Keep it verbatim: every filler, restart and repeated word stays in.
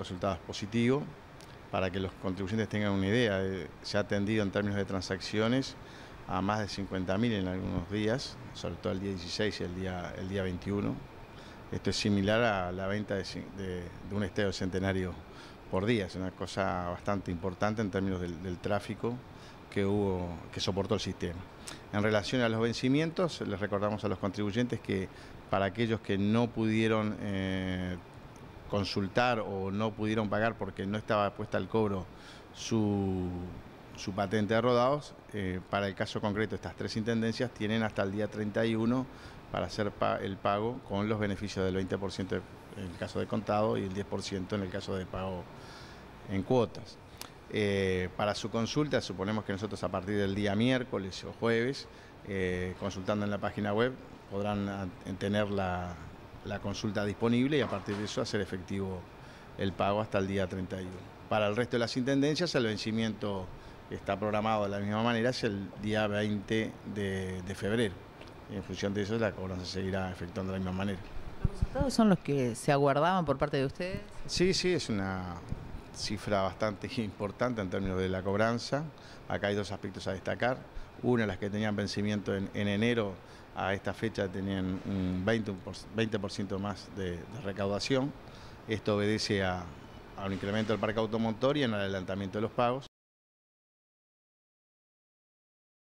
resultado es positivo. Para que los contribuyentes tengan una idea, eh, se ha atendido en términos de transacciones a más de cincuenta mil en algunos días, sobre todo el día dieciséis y el día, el día veintiuno. Esto es similar a la venta de, de, de un estadio centenario por día. Es una cosa bastante importante en términos del, del tráfico que hubo, que soportó el sistema. En relación a los vencimientos, les recordamos a los contribuyentes que para aquellos que no pudieron eh, consultar o no pudieron pagar porque no estaba puesta al cobro su, su patente de rodados, eh, para el caso concreto estas tres intendencias tienen hasta el día treinta y uno para hacer pa el pago con los beneficios del veinte por ciento en el caso de contado y el diez por ciento en el caso de pago en cuotas. Eh, para su consulta, suponemos que nosotros a partir del día miércoles o jueves, eh, consultando en la página web, podrán tener la, la consulta disponible y a partir de eso hacer efectivo el pago hasta el día treinta y uno. Para el resto de las intendencias, el vencimiento está programado de la misma manera, es el día veinte de, de febrero. Y en función de eso, la cobranza seguirá efectuando de la misma manera. ¿Los resultados son los que se aguardaban por parte de ustedes? Sí, sí, es una cifra bastante importante en términos de la cobranza. Acá hay dos aspectos a destacar. Una, las que tenían vencimiento en, en enero, a esta fecha tenían un veinte por ciento más de, de recaudación. Esto obedece a, a un incremento del parque automotor y en el adelantamiento de los pagos.